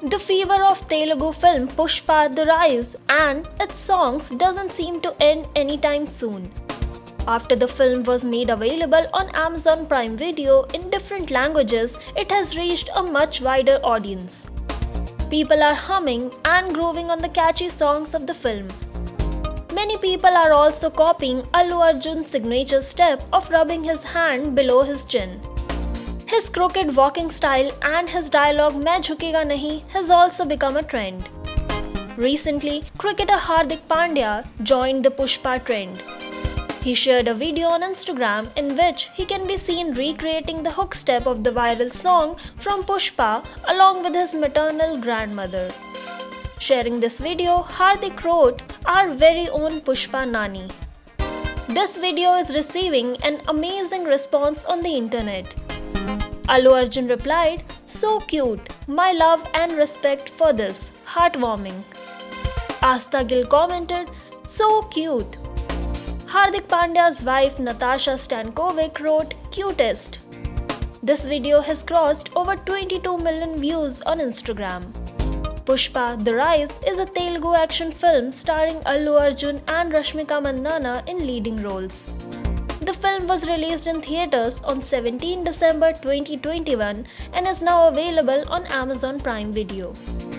The fever of Telugu film Pushpa The Rise and its songs doesn't seem to end anytime soon. After the film was made available on Amazon Prime Video in different languages, it has reached a much wider audience. People are humming and grooving on the catchy songs of the film. Many people are also copying Allu Arjun's signature step of rubbing his hand below his chin. His crooked walking style and his dialogue "Main jhukega nahi" has also become a trend. Recently, cricketer Hardik Pandya joined the Pushpa trend. He shared a video on Instagram in which he can be seen recreating the hook step of the viral song from Pushpa along with his maternal grandmother. Sharing this video, Hardik wrote, "Our very own Pushpa Nani." This video is receiving an amazing response on the internet. Allu Arjun replied, "So cute, my love and respect for this, heartwarming." Asta Gill commented, "So cute." Hardik Pandya's wife Natasha Stankovic wrote, "Cutest." This video has crossed over 22 million views on Instagram. Pushpa The Rise is a Telugu action film starring Allu Arjun and Rashmika Mandanna in leading roles. The film was released in theaters on 17 December 2021 and is now available on Amazon Prime Video.